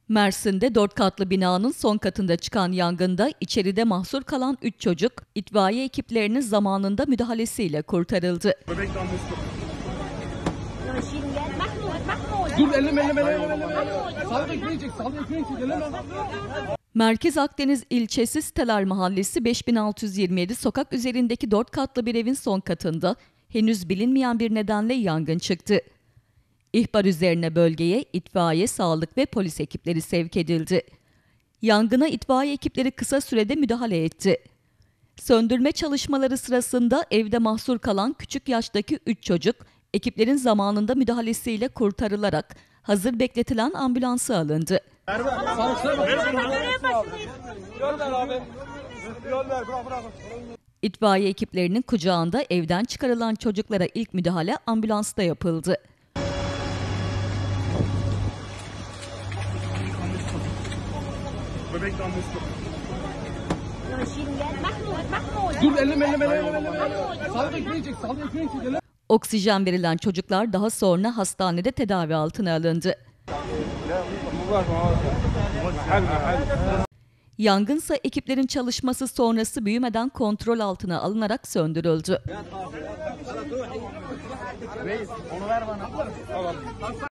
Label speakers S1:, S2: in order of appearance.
S1: Mersin'de 4 katlı binanın son katında çıkan yangında içeride mahsur kalan 3 çocuk itfaiye ekiplerinin zamanında müdahalesiyle kurtarıldı. Merkez Akdeniz ilçesi Siteler Mahallesi 5627 sokak üzerindeki 4 katlı bir evin son katında henüz bilinmeyen bir nedenle yangın çıktı. İhbar üzerine bölgeye itfaiye, sağlık ve polis ekipleri sevk edildi. Yangına itfaiye ekipleri kısa sürede müdahale etti. Söndürme çalışmaları sırasında evde mahsur kalan küçük yaştaki 3 çocuk, ekiplerin zamanında müdahalesiyle kurtarılarak hazır bekletilen ambulansa alındı. İtfaiye ekiplerinin kucağında evden çıkarılan çocuklara ilk müdahale ambulansta yapıldı. Oksijen verilen çocuklar daha sonra hastanede tedavi altına alındı. Yangınsa ekiplerin çalışması sonrası büyümeden kontrol altına alınarak söndürüldü.